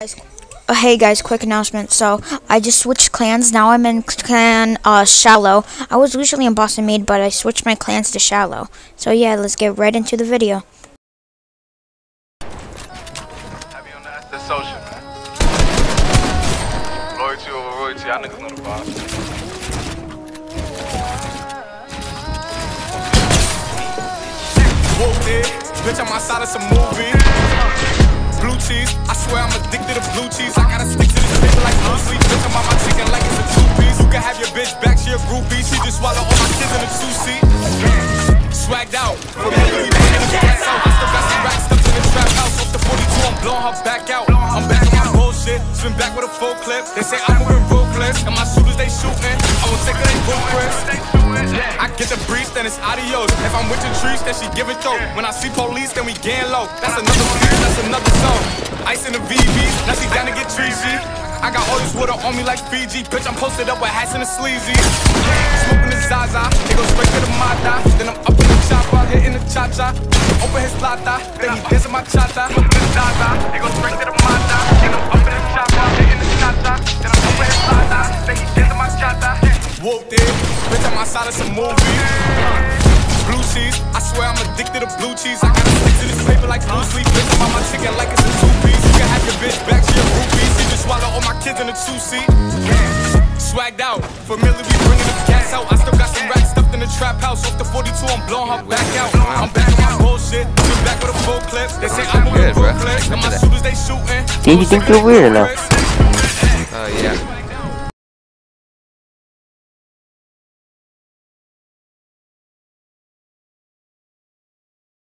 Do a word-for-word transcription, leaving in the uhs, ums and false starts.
Uh, hey guys, quick announcement. So I just switched clans. Now I'm in clan uh, Shallow. I was usually in Boston Maid, but I switched my clans to Shallow. So yeah, let's get right into the video. Have you on that? That's social, man. Loyalty over royalty. Y'all niggas know the vibe. Whoopty, bitch, I'm outside of some movie. Blue cheese, I swear I'm addicted to blue cheese. I gotta stick to this paper like blue sleep. Bitch, I'm on my chicken like it's a two-piece. You can have your bitch back, she a groupie. She just swallow all my kids in a two-seat. Swagged out, from the Louis V in the gas out. I still got some racks stuck in the trap house. Off the forty-two, I'm blowing her back out. I'm back on my bullshit, spin back with a full clip. They say I'm moving ruthless, and my shooters they shooting. I won't take her, they go Chris. I get the breeze, then it's adios. If I'm with your trees, then she giving throat. When I see police, then we gang low. That's another piece, that's another song. Ice in the V Vs, now she down to get treachy. I got all this water on me like Fiji. Bitch, I'm posted up with hats and the sleazy. Smoking the Zaza, it goes straight to the Mata. Then I'm up in the chopper, hitting the cha-cha. Open his plata, then he dancing my cha-cha. Smoking the Zaza, it goes straight to the Mata. Then I'm up in the chopper, hitting the cha-cha. Then I'm open his plata, then he dancing my cha-cha. Whoopty, bitch, I'm outside of some movie. Blue cheese, I swear I'm addicted to blue cheese. I gotta stick to this paper like blue sleep. Bitch, I'm on my chicken like it's a two-piece. You can have your bitch back, she a groupie. She just swallow all my kids in a two-seat. Swagged out, familiar, we bringing the gas out. I still got some racks stuffed in the trap house. Off the forty-two, I'm blowing her back out. I'm back on my bullshit, been back with a full clip. They say I'm moving ruthless, and my shooters they shooting. Yeah, you think you're weird now? Oh, uh, yeah.